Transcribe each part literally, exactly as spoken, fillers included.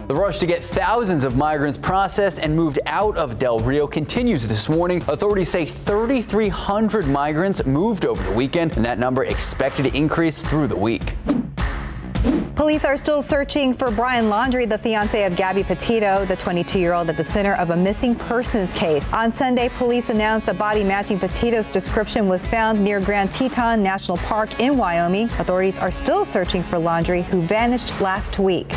The rush to get thousands of migrants processed and moved out of Del Rio continues this morning. Authorities say thirty-three hundred migrants moved over the weekend, and that number expected to increase through the week. Police are still searching for Brian Laundrie, the fiancé of Gabby Petito, the twenty-two-year-old at the center of a missing persons case. On Sunday, police announced a body matching Petito's description was found near Grand Teton National Park in Wyoming. Authorities are still searching for Laundrie, who vanished last week.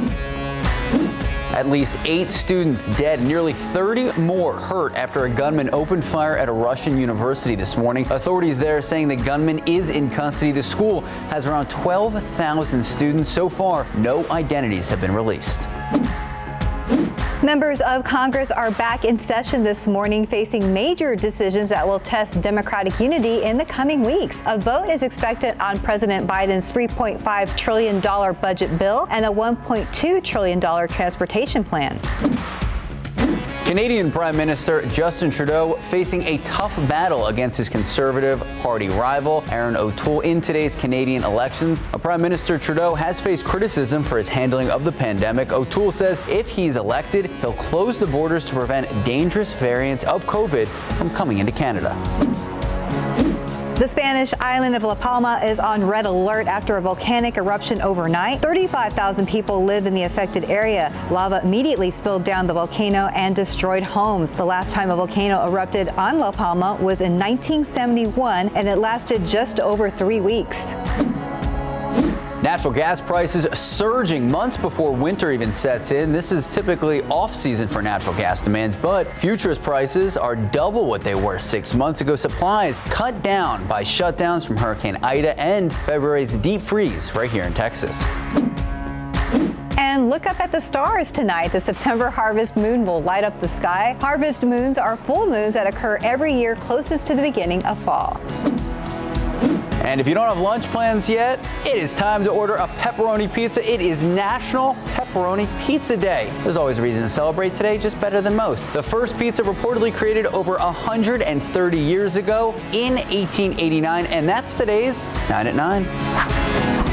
At least eight students dead, nearly thirty more hurt after a gunman opened fire at a Russian university this morning. Authorities there saying the gunman is in custody. The school has around twelve thousand students. So far, no identities have been released. Members of Congress are back in session this morning, facing major decisions that will test Democratic unity in the coming weeks. A vote is expected on President Biden's three point five trillion dollars budget bill and a one point two trillion dollars transportation plan. Canadian Prime Minister Justin Trudeau facing a tough battle against his Conservative Party rival, Erin O'Toole, in today's Canadian elections. Prime Minister Trudeau has faced criticism for his handling of the pandemic. O'Toole says if he's elected, he'll close the borders to prevent dangerous variants of COVID from coming into Canada. The Spanish island of La Palma is on red alert after a volcanic eruption overnight. thirty-five thousand people live in the affected area. Lava immediately spilled down the volcano and destroyed homes. The last time a volcano erupted on La Palma was in nineteen seventy-one, and it lasted just over three weeks. Natural gas prices surging months before winter even sets in. This is typically off-season for natural gas demands, but futures prices are double what they were six months ago. Supplies cut down by shutdowns from Hurricane Ida and February's deep freeze right here in Texas. And look up at the stars tonight. The September harvest moon will light up the sky. Harvest moons are full moons that occur every year closest to the beginning of fall. And if you don't have lunch plans yet, it is time to order a pepperoni pizza. It is National Pepperoni Pizza Day. There's always a reason to celebrate today, just better than most. The first pizza reportedly created over one hundred thirty years ago in eighteen eighty-nine, and that's today's nine at nine.